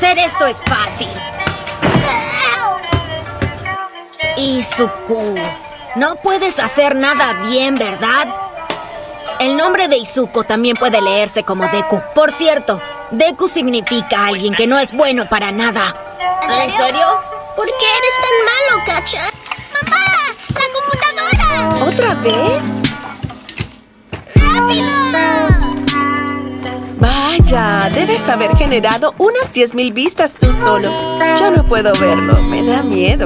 Hacer esto es fácil. Izuku, no puedes hacer nada bien, ¿verdad? El nombre de Izuku también puede leerse como Deku. Por cierto, Deku significa alguien que no es bueno para nada. ¿En serio? ¿Por qué eres tan malo, Kacha? ¡Mamá! ¡La computadora! ¿Otra vez? ¡Rápido! Vaya, debes haber generado unas 10,000 vistas tú solo. Yo no puedo verlo, me da miedo.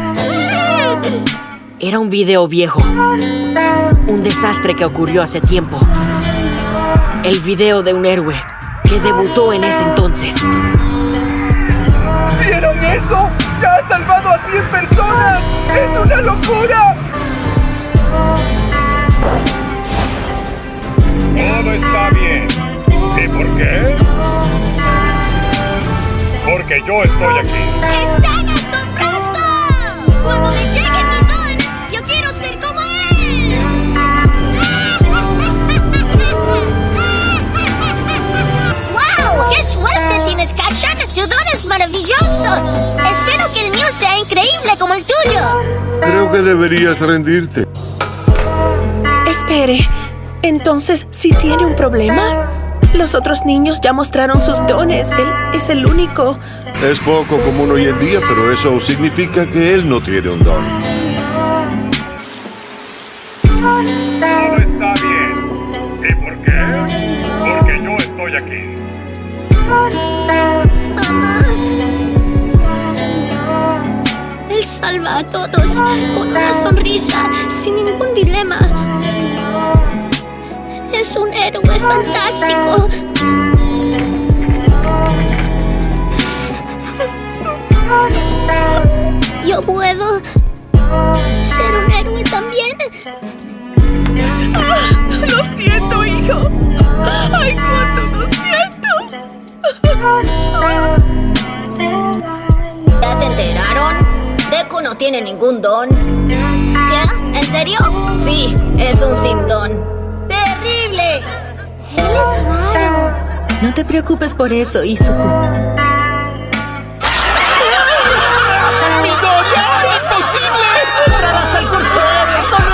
Era un video viejo. Un desastre que ocurrió hace tiempo. El video de un héroe que debutó en ese entonces. ¿Vieron eso? ¡Ya ha salvado a 100 personas! ¡Es una locura! Todo está bien. ¿Y por qué? Porque yo estoy aquí. ¡Es tan asombroso! Cuando le llegue mi don, yo quiero ser como él. ¡Wow! ¡Qué suerte tienes, Kacchan! ¡Tu don es maravilloso! Espero que el mío sea increíble como el tuyo. Creo que deberías rendirte. Espere, ¿entonces sí tiene un problema? Los otros niños ya mostraron sus dones. Él es el único. Es poco común hoy en día, pero eso significa que él no tiene un don. Todo está bien. ¿Y por qué? Porque yo estoy aquí. Mamá. Él salva a todos con una sonrisa, sin ningún dilema. Es un héroe fantástico. ¿Yo puedo ser un héroe también? Lo siento, hijo. ¡Ay, cuánto lo siento! ¿Ya se enteraron? Deku no tiene ningún don. ¿Qué? ¿En serio? Sí, es un sin don. ¡Terrible! Él es raro. No te preocupes por eso, Izuku. ¡Midoriya! ¡Imposible! ¡Entrarás al curso de héroes solo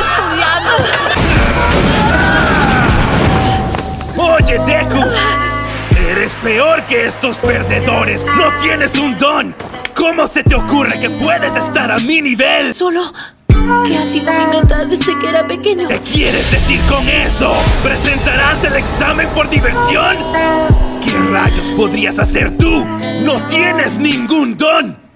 estudiando! ¡Oye, Deku! ¡Eres peor que estos perdedores! ¡No tienes un don! ¿Cómo se te ocurre que puedes estar a mi nivel? Solo que ha sido mi meta desde que era pequeño. ¿Qué quieres decir con eso? ¿Presentarás el examen por diversión? ¿Qué rayos podrías hacer tú? ¡No tienes ningún don!